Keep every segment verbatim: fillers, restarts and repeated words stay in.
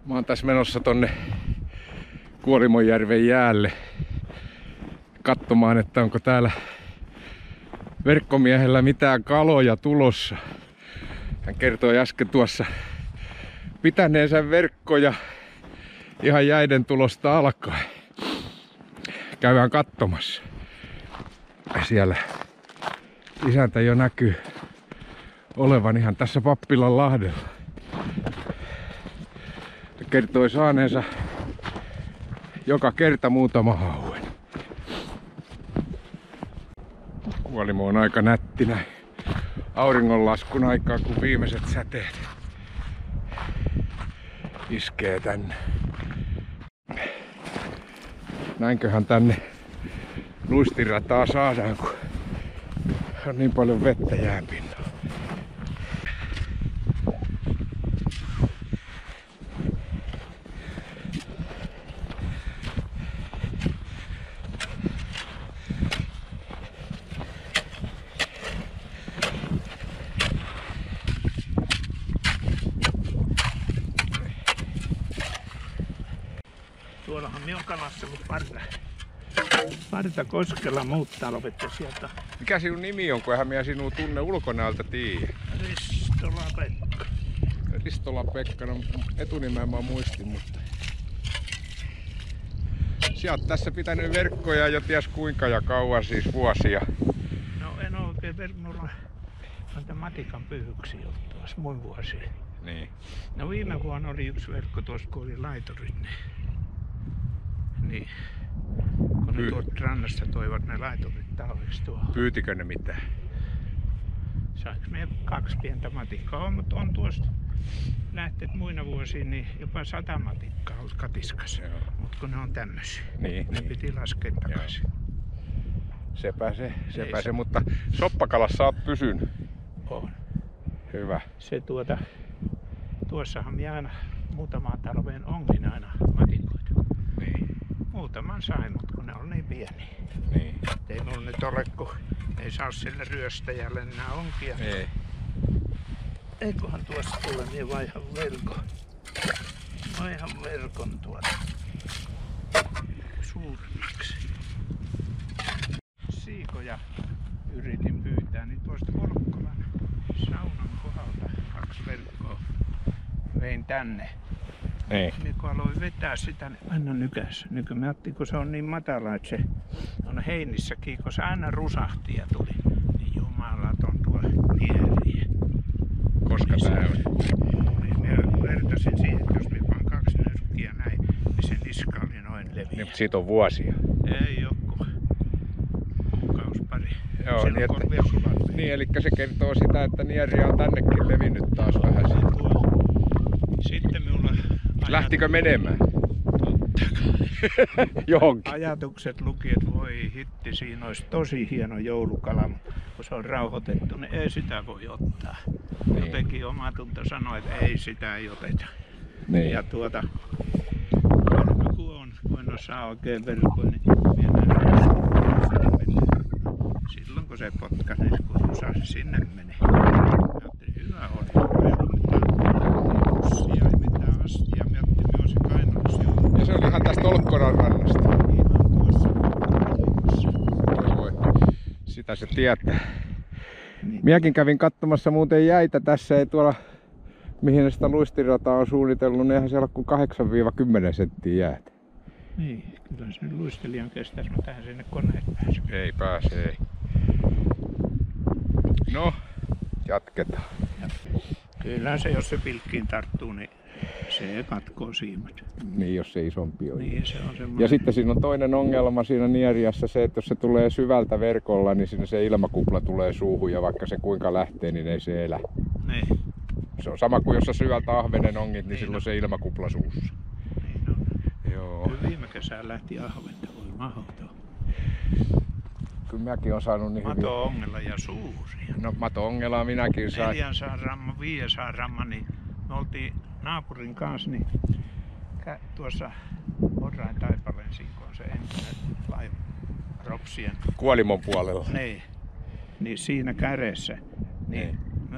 Mä oon tässä menossa tonne Kuolimonjärven jäälle katsomaan, että onko täällä verkkomiehellä mitään kaloja tulossa. Hän kertoi äsken tuossa pitäneensä verkkoja ihan jäiden tulosta alkaen. Käydään katsomassa. Siellä isäntä jo näkyy olevan ihan tässä Pappilan lahdella. Hän kertoi saaneensa joka kerta muutama hauen. Kuolimo on aika nätti näin auringonlaskun aikaa, kun viimeiset säteet iskee tänne. Näinköhän tänne luistirataa saadaan, kun on niin paljon vettä jäänpinnalla. Tuollahan minä on kalastellut parta. Parta Koskela muut talvet sieltä. Mikä sinun nimi on, kun eihän minä sinua tunne ulkonäöltä tiedä? Ristola Pekka. Ristola Pekka, no etunimeä mä muistin, mutta... Sä oot tässä pitänyt verkkoja jo ties kuinka ja kauan, siis vuosia. No en oo oikein verkkoilla. On tämän matikan pyyhyksi jo tuossa muin vuosia. Niin. No viime vuonna oli yksi verkko tuossa, kun oli laiturit. Niin, niin. Kun ne tuolta rannasta toivat ne laiturit talveksi tuohon. Pyytikö ne mitään? Saanko me kaksi pientä matikkaa on, mutta on tuosta lähteet muina vuosina niin jopa sata matikkaa ollut katiskassa. Mutta kun ne on tämmöisiä, niin, ne niin. piti laskea takaisin. Sepä se, sepä Ei se, mutta soppakalassa oot pysynyt. On. Hyvä. Se tuota, tuossahan minä aina muutamaan talveen ongin aina matikoita. Niin. Muutaman sain, mutta kun ne on niin pieniä. Niin. Ei mulla nyt ole, kun ei saa sille ryöstäjälle enää onkia. Ei. Eiköhän tuossa tule, niin vaihan verkon. Vaihan verkon tuoda suuremmaksi. Siikoja yritin pyytää, niin tuosta Kolkkolan saunan kohdalta kaksi verkkoa vein tänne. Niin. Niin kun aloin vetää sitä, niin aina nykäs. Nyky mä ajattelin, kun se on niin matala, että se on heinissäkin, kun se aina rusahti ja tuli. Niin jumalaton tuo nieriä. Koska niin tää on? Niin mä vertasin siihen, että jos mä vaan kaksi nyrkkiä näin, niin se niska oli noin leviä. Niin, mutta siitä on vuosia. Ei joku kuukaus pari. Joo, Siellä niin, on että, vielä sulat. niin, eli se kertoo sitä, että nieriä on tännekin levinnyt taas vähän. Sitten minulla... Lähtikö menemään? Totta kai. Johonkin. Ajatukset luki, että voi hitti, siinä olisi tosi hieno joulukala, kun se on rauhoitettu, niin ei sitä voi ottaa. Niin. Jotenkin omatunto sanoi, että ei sitä ei oteta. Niin. Ja tuota, kun on, kun en osaa oikein verkkoa, niin mennään silloin kun se potkasi, niin kun osaa se sinne meni. Ajattelin, hyvä oli. Pussia, ei mitään astia. Mä ajattelin, että on se kainalossa jo. Ja se oli ihan tästä Olkkoran rannasta. Ihan tuossa. Voi, voi. Sitä se tietää. Niin. Minäkin kävin katsomassa muuten jäitä tässä, ei tuolla mihin sitä luistirataa on suunnitellut, niin eihän siellä ole kuin kahdeksan kymmenen senttiä jäätä. Niin, kyllä se luistelijan kestäisi, mutta tähän sinne koneet pääsee. Ei pääse, ei. No, jatketaan. Ja kyllä se, jos se pilkkiin tarttuu, niin se katkoo siimat. Niin, jos se isompi on. Niin, se on semmoinen. Ja sitten siinä on toinen ongelma siinä nieriässä se, että jos se tulee syvältä verkolla, niin siinä se ilmakupla tulee suuhun ja vaikka se kuinka lähtee, niin ei se elä. Niin. Se on sama kuin jos sä syvältä ahvenen ongit, niin, niin silloin on. se ilmakupla suussa. Niin on. Joo. Kyllä viime kesään lähti ahventa, voi mahdoton. Kyllä mäkin on saanut niin hyvin. Mato-ongella ja suuria. No mato-ongelaa minäkin sain. neljänsadan ramman, viisisadan ramman, niin me oltiin naapurin kanssa niin tuossa Orrain Taipaleen sinkon se entinen laiva Ropsien. Kuolimon puolella. Niin. Niin siinä kädessä. Niin. Niin. Me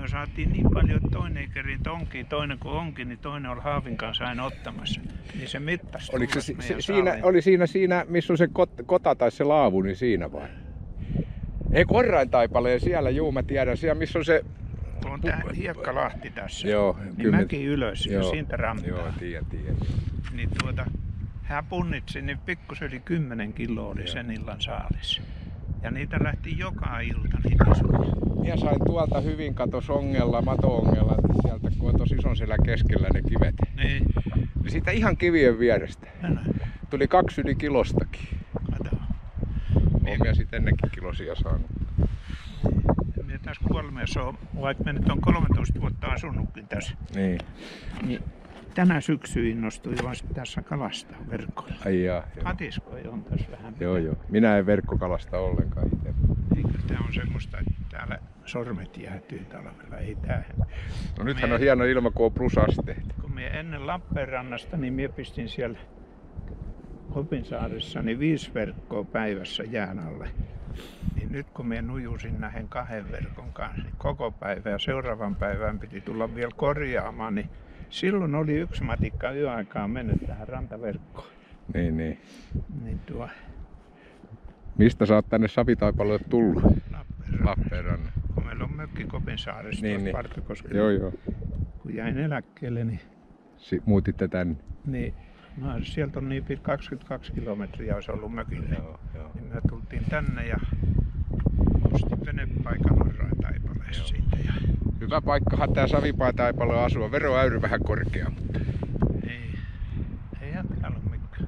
me saatiin niin paljon, että toinen ei kerin tonkiin, toinen kun onkin, niin toinen oli haavin kanssa aina ottamassa. Niin se mittasi. Oliko se, se siinä, oli siinä, siinä, missä on se kot, kota tai se laavu, niin siinä vai? Ei Korrain Taipaleen siellä, juu mä tiedän, siellä missä on se... On tää Hiekkalahti tässä. Joo. Niin kymmen... mäki ylös ja siitä rantaa. Joo, tiedän, tiedän. Niin tuota, hän punnitsi, niin pikkusen yli kymmenen kiloa oli sen illan saalis. Ja niitä lähti joka ilta niitä isoja. Minä sain tuolta hyvin kato songella, mato-ongella, sieltä kun on tosi ison siellä keskellä ne kivet. Niin. Niin siitä ihan kivien vierestä. Tuli kaksi yli kilostakin. Kato. Olen minä sitten ennenkin kilosia saanut. Minä tässä kuolleessa on, vaikka minä nyt on kolmetoista vuotta asunutkin tässä. Niin. Niin tänä syksy innostuin vasta tässä kalastaa verkolla. Ai jaa, joo. Katiskoja on tässä vähän. Joo joo. Minä en verkkokalasta ollenkaan itse. Eikö tää on semmoista, että täällä sormet jäätyy talvella, ei tää. No nythän mie... on hieno ilma, kun on plusasteet. Kun minä ennen Lappeenrannasta, niin minä pistin siellä Hopinsaaressa niin viisi verkkoa päivässä jään alle. Niin nyt kun minä nujusin näiden kahden verkon kanssa, niin koko päivä ja seuraavan päivän piti tulla vielä korjaamaan, niin silloin oli yksi matikka yöaikaan mennyt tähän rantaverkkoon. Niin, niin. Niin tuo... Mistä sä oot tänne Savitaipaleelle tullut? Lappeenrannan. Lappeenrannan. Kun meillä on mökki Kopinsaaressa niin, niin. Partokoskella. Joo, joo. Kun jäin eläkkeelle, niin... Si- muutitte tänne? Niin. No, sieltä on niin pitkä kaksikymmentäkaksi kilometriä olisi ollut mökille. Joo, joo. Niin me tultiin tänne ja ostin venepaikan Norrain Taipaleessa siitä. Ja... Hyvä paikkahan tää Savitaipale asua. Veroäyry vähän korkea, mutta... Ei. Eihän täällä ole mikään.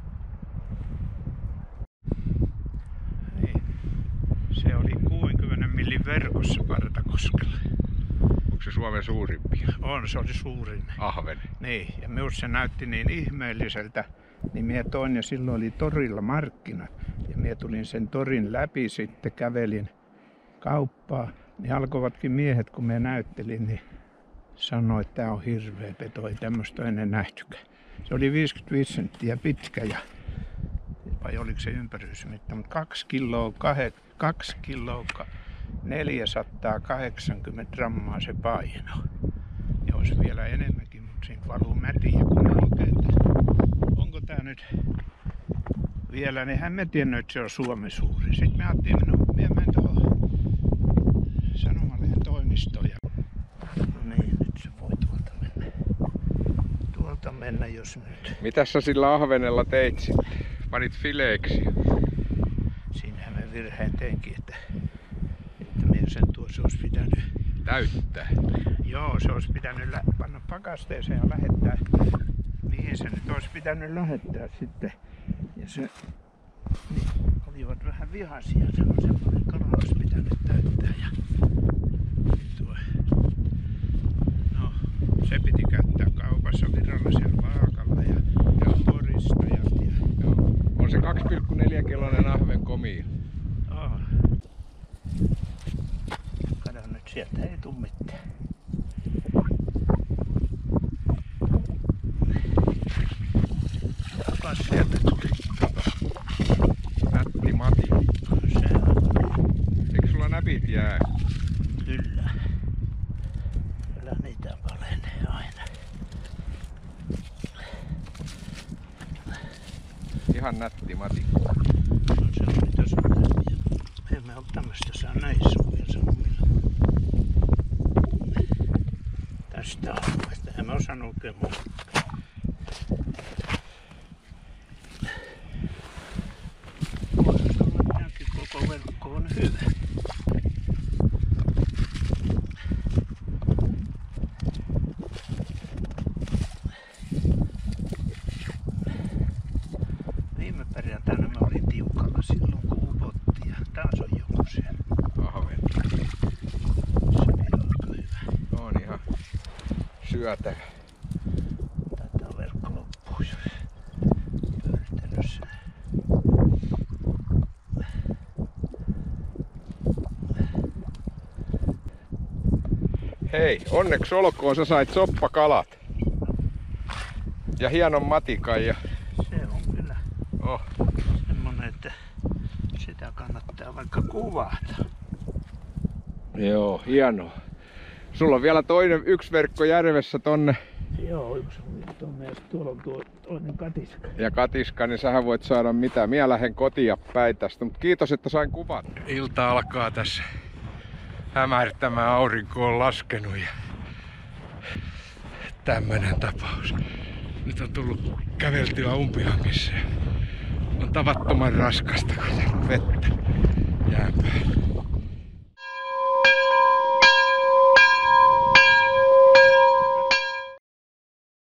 Ei. Se oli kuudenkymmenen millin verkossa Partakoskella. Onko se Suomen suurimpia? On, se oli suurin. Ahven. Niin, ja minusta se näytti niin ihmeelliseltä, niin minä toin ja silloin oli torilla markkinat. Ja minä tulin sen torin läpi sitten, kävelin kauppaa. Niin alkoivatkin miehet, kun minä näyttelin, niin sanoi, että tämä on hirveä peto, ei tämmöistä ennen nähtykään. Se oli viisikymmentäviisi senttiä pitkä ja vai oliko se ympärysmitta, mutta kaksi kiloa, kahe, kaksi kiloa, neljäsataakahdeksankymmentä grammaa se paino. Ja olisi vielä enemmänkin, mutta siitä valuu mätiä, kun oikein, onko tää nyt vielä, niin hän me tiennyt, että se on Suomen suuri. Sitten me ajattelin, no minä menen tuohon Sanomalehden toimistoon. Ja... No niin, nyt se voi tuolta mennä. Tuolta mennä, jos nyt. Mitäs sä sillä ahvenella teit sitten? Panit fileeksi? Siinähän me virheen teinkin, että, että meidän sen tuossa olisi pitänyt... Täyttää? Joo, se olisi pitänyt lä- panna pakasteeseen ja lähettää. Mihin se nyt olisi pitänyt lähettää sitten. Ja se... Niin, olivat vähän vihaisia, se on semmoinen kala olisi pitänyt täyttää. Ja... Tuo... No, se piti käyttää kaupassa virallisella vaakalla ja, ja todistajat. Ja... Joo. On se kaksi pilkku neljä kiloinen ahven komia. Oh. Kato nyt, sieltä ei tuu mitään. Kas sieltä tuli. Nätti Mati. Se on. Eikö sulla näpit jää? Kyllä. Kyllä niitä palenee aina. Ihan nätti Mati. No se on mitä sun näppiä. Emme oo tämmöstä saa näin suuria sanomilla. Tästä alueesta. En mä osannut oikein muuta. Voisi olla minäkin koko verkko on hyvä. Viime perjantaina mä olin tiukalla silloin kun upotti ja taas on joku siellä. Ahven. Se on aika hyvä. On ihan syötävä. Taitaa verkko loppuu jos pörtelyssä. Hei, onneksi olkoon, sä sait soppakalat. Ja hienon matikan ja... Se on kyllä Oh. semmonen, että sitä kannattaa vaikka kuvata. Joo, hienoa. Sulla on vielä toinen, yksi verkko järvessä tonne. Joo, yksi tonne ja tuolla on tuo toinen katiska. Ja katiska, niin sähän voit saada mitä. Minä lähden kotia päin tästä, mutta kiitos, että sain kuvat. Ilta alkaa tässä hämärtämään, aurinko on laskenut ja tämmönen tapaus. Nyt on tullut käveltyä Umpihangissa ja on tavattoman raskasta, kun on vettä jään päällä.